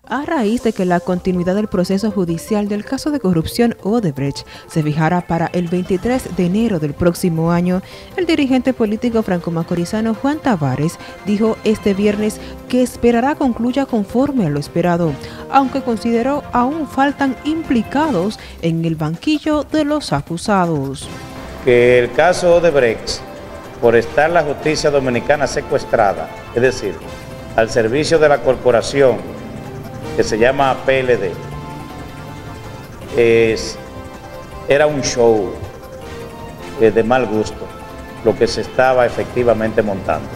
A raíz de que la continuidad del proceso judicial del caso de corrupción Odebrecht se fijara para el 23 de enero del próximo año, el dirigente político franco-macorizano Juan Tavares dijo este viernes que esperará concluya conforme a lo esperado, aunque consideró aún faltan implicados en el banquillo de los acusados. Que el caso Odebrecht, por estar la justicia dominicana secuestrada, es decir, al servicio de la corporación que se llama PLD, era un show de mal gusto, lo que se estaba efectivamente montando.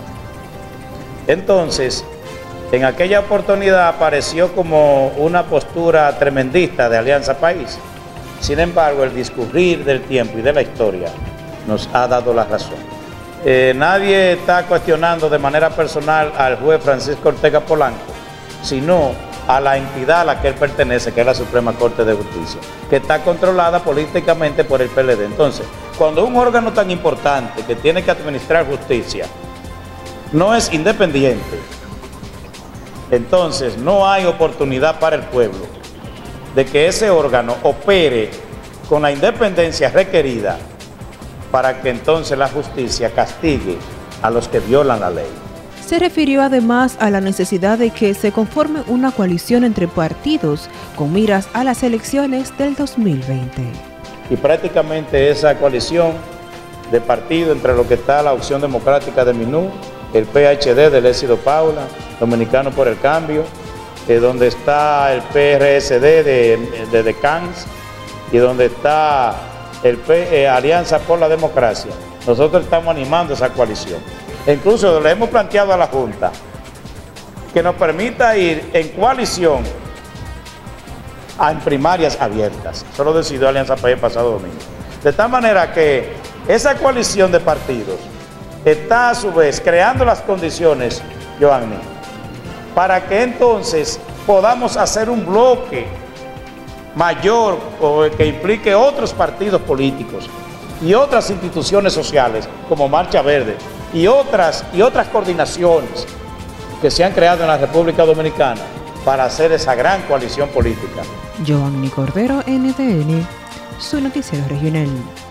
Entonces, en aquella oportunidad apareció como una postura tremendista de Alianza País. Sin embargo, el discurrir del tiempo y de la historia nos ha dado la razón. Nadie está cuestionando de manera personal al juez Francisco Ortega Polanco, sino a la entidad a la que él pertenece, que es la Suprema Corte de Justicia, que está controlada políticamente por el PLD. Entonces, cuando un órgano tan importante que tiene que administrar justicia no es independiente, entonces no hay oportunidad para el pueblo de que ese órgano opere con la independencia requerida para que entonces la justicia castigue a los que violan la ley. Se refirió además a la necesidad de que se conforme una coalición entre partidos con miras a las elecciones del 2020. Y prácticamente esa coalición de partidos entre lo que está la Opción Democrática de Minú, el PhD del Éxito Paula, Dominicano por el Cambio, donde está el PRSD de Decans y donde está el Alianza por la Democracia. Nosotros estamos animando esa coalición. E incluso le hemos planteado a la Junta que nos permita ir en coalición en primarias abiertas. Eso lo decidió Alianza País el pasado domingo. De tal manera que esa coalición de partidos está a su vez creando las condiciones, Joanny, para que entonces podamos hacer un bloque mayor que implique otros partidos políticos y otras instituciones sociales como Marcha Verde y otras coordinaciones que se han creado en la República Dominicana para hacer esa gran coalición política. Joanny Cordero, NTN, su noticiero regional.